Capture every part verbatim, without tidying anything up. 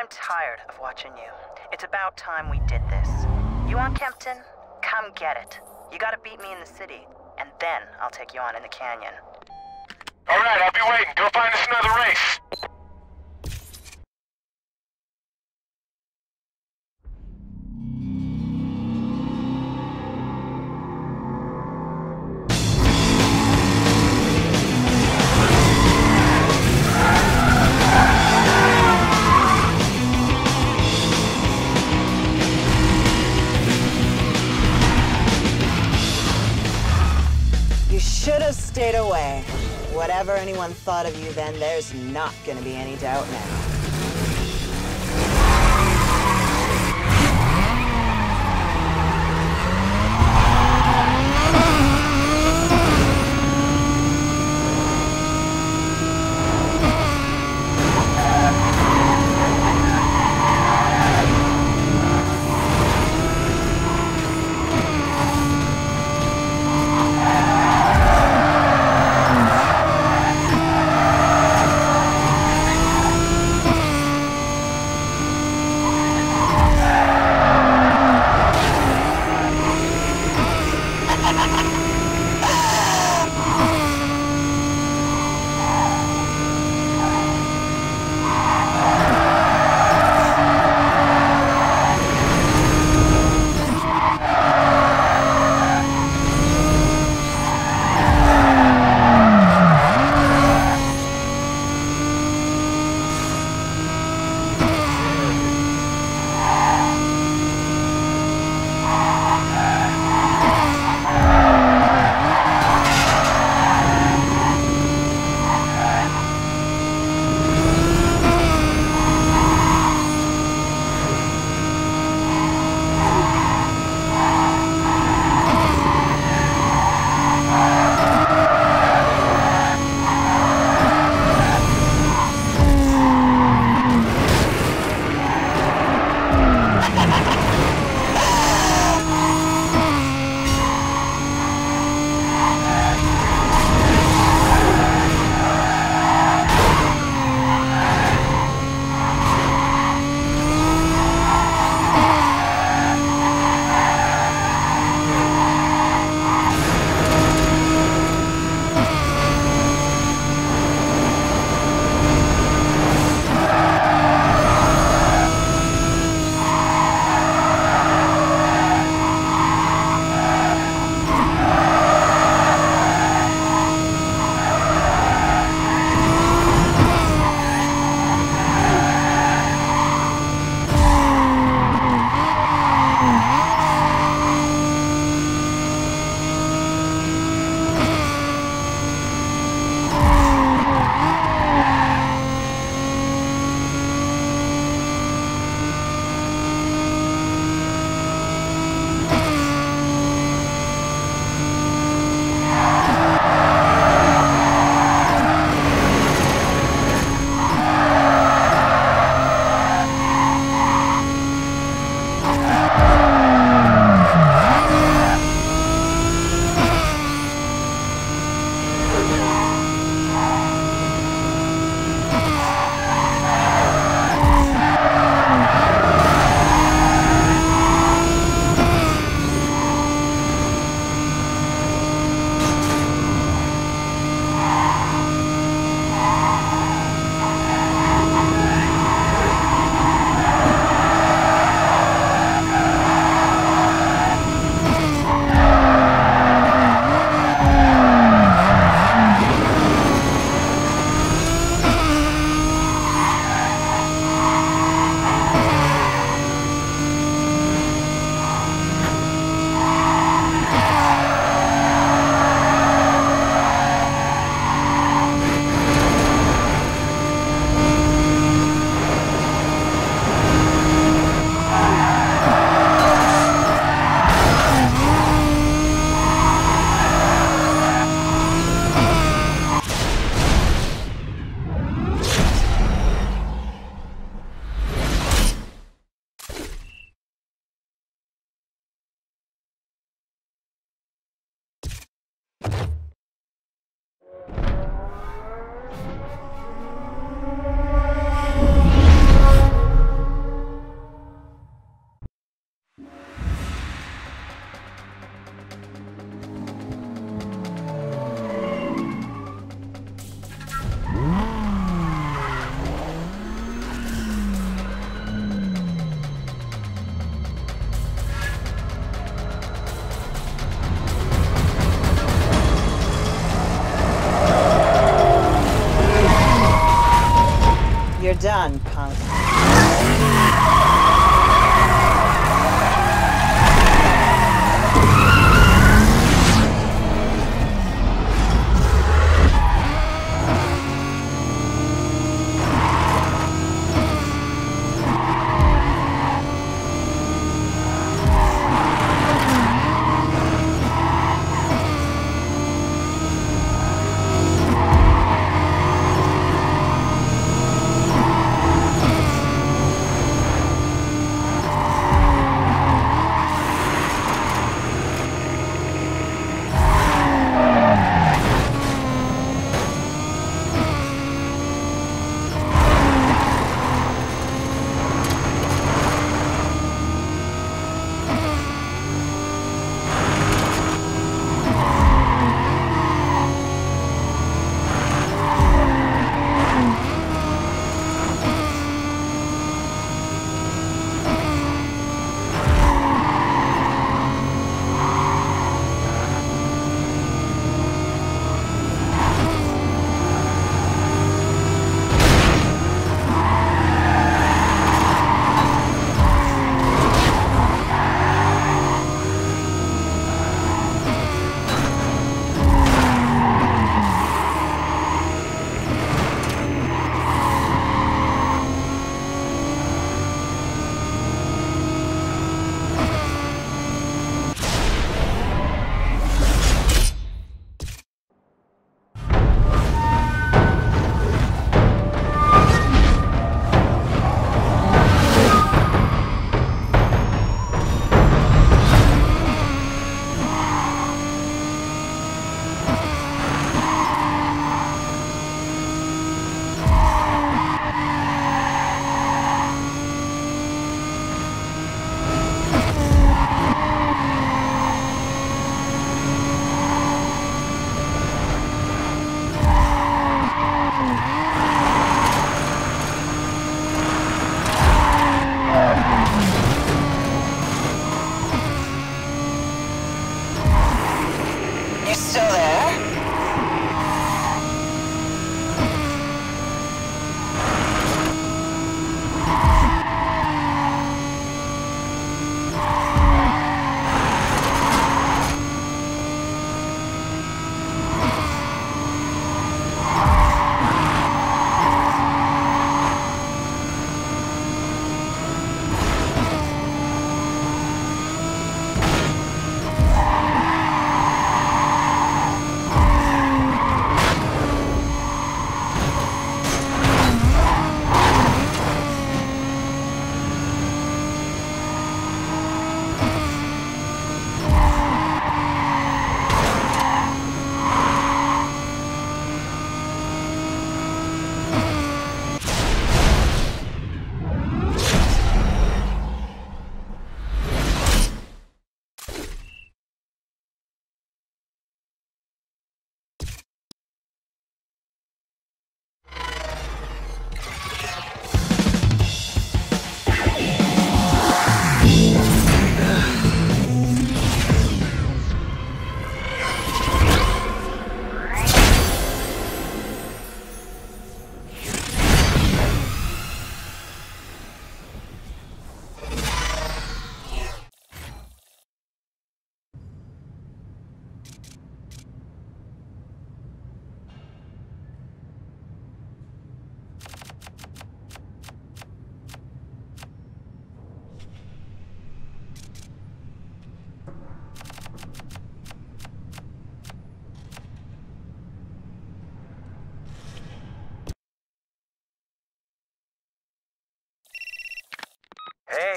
I'm tired of watching you. It's about time we did this. You want Kempton? Come get it. You gotta beat me in the city, and then I'll take you on in the canyon. Alright, I'll be waiting. Go find us another race. Should have stayed away. Whatever anyone thought of you then, there's not gonna be any doubt now.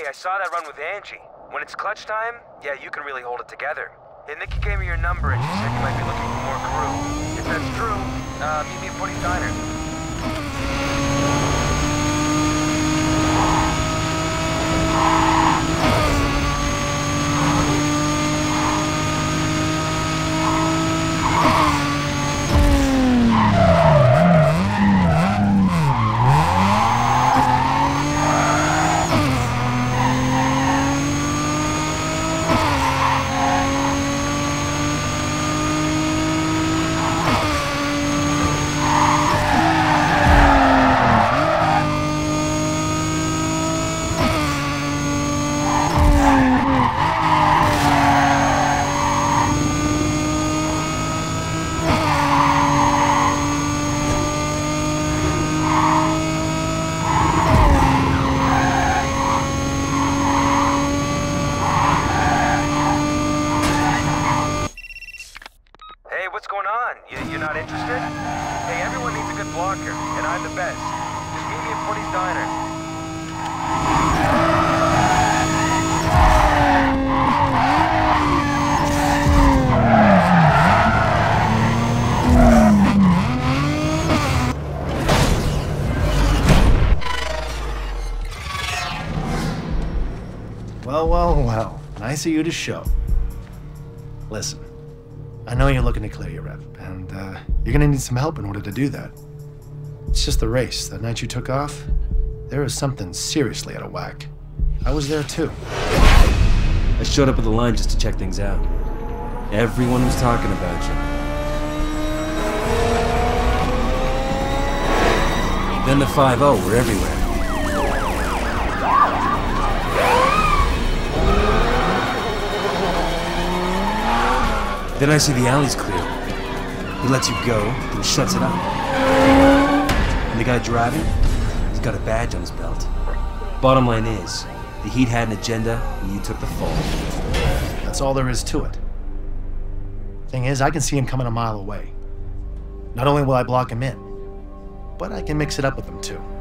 Hey, I saw that run with Angie. When it's clutch time, yeah, you can really hold it together. Hey, Nikki gave me your number and she said you might be looking for more crew. If that's true, uh, meet me at Putty's Diner. Well, well, well. Nice of you to show. Listen, I know you're looking to clear your rep, and uh, you're gonna need some help in order to do that. It's just the race. That night you took off, there was something seriously out of whack. I was there too. I showed up at the line just to check things out. Everyone was talking about you. Then the five oh were everywhere. Then I see the alley's clear. He lets you go, then he shuts it up. And the guy driving, he's got a badge on his belt. Bottom line is, the Heat had an agenda, and you took the fall. That's all there is to it. Thing is, I can see him coming a mile away. Not only will I block him in, but I can mix it up with him too.